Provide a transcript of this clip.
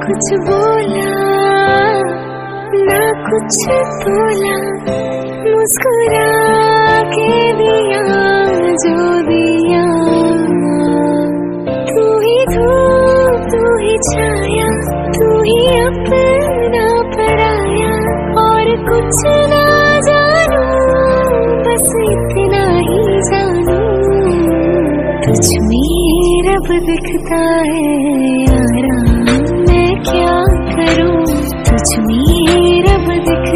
कुछ बोला ना कुछ तोला, मुस्कुरा के दिया जो दिया। तू ही धूप तू ही छाया, तू ही अपना पराया, और कुछ ना जानू बस इतना ही जानू। तुझ में रब दिखता है यारा, मैं क्या करूं तुझ में